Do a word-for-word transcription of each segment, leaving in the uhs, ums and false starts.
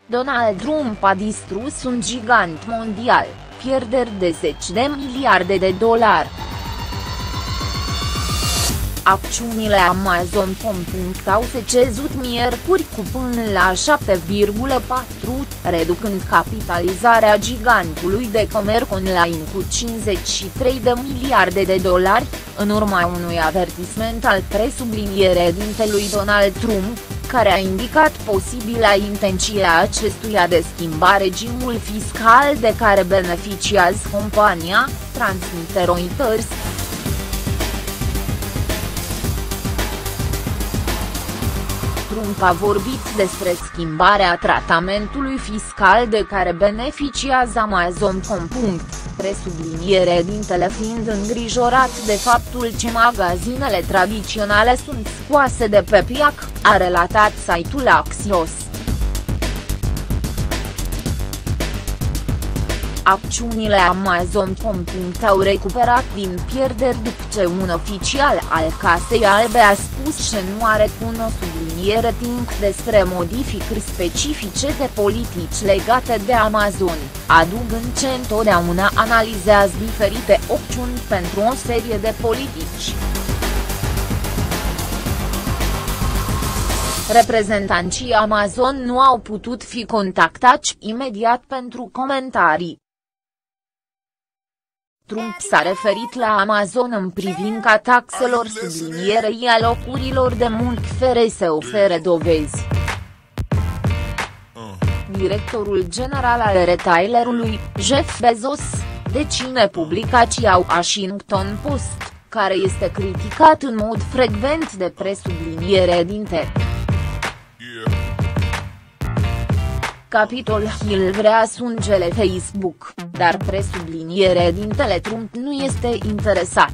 Donald Trump a distrus un gigant mondial, pierderi de zeci de miliarde de dolari. Acțiunile Amazon punct com au scăzut miercuri cu până la șapte virgulă patru, reducând capitalizarea gigantului de comerț online cu cincizeci și trei de miliarde de dolari, în urma unui avertisment al presubliniere-dintelui Donald Trump, care a indicat posibila intenție a acestuia de schimba regimul fiscal de care beneficiază compania, transmite Reuters. Trump a vorbit despre schimbarea tratamentului fiscal de care beneficiază Amazon punct com, presubliniere-dintele fiind îngrijorat de faptul că magazinele tradiționale sunt scoase de pe piață, a relatat site-ul Axios. Acțiunile Amazon punct com au recuperat din pierderi după ce un oficial al Casei Albe a spus că nu are cu o subliniere timp despre modificări specifice de politici legate de Amazon, adugând că întotdeauna analizează diferite opțiuni pentru o serie de politici. Reprezentanții Amazon nu au putut fi contactați imediat pentru comentarii. Trump s-a referit la Amazon în privința taxelor sublinierei a locurilor de muncă fără să ofere dovezi. Directorul general al retailerului, Jeff Bezos, deține publicația Washington Post, care este criticat în mod frecvent de presubliniere-dinte. Capitol Hill vrea sângele Facebook, dar presubliniere-dintele Trump nu este interesat.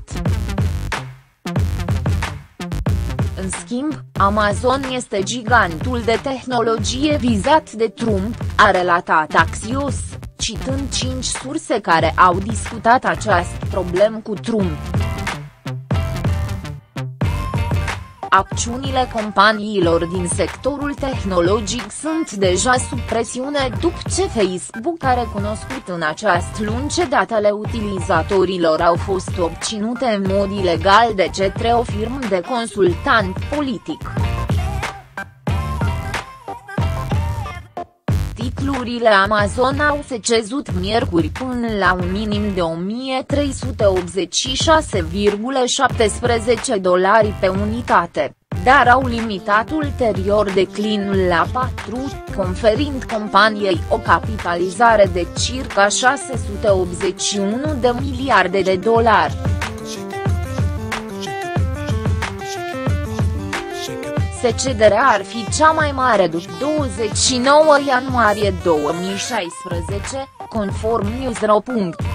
În schimb, Amazon este gigantul de tehnologie vizat de Trump, a relatat Axios, citând cinci surse care au discutat această problemă cu Trump. Acțiunile companiilor din sectorul tehnologic sunt deja sub presiune după ce Facebook a recunoscut în această luni că datele utilizatorilor au fost obținute în mod ilegal de către o firmă de consultant politic. Titlurile Amazon au scăzut miercuri până la un minim de o mie trei sute optzeci și șase virgulă șaptesprezece dolari pe unitate, dar au limitat ulterior declinul la patru, conferind companiei o capitalizare de circa șase sute optzeci și unu de miliarde de dolari. Scăderea ar fi cea mai mare după douăzeci și nouă ianuarie două mii șaisprezece, conform Newsro.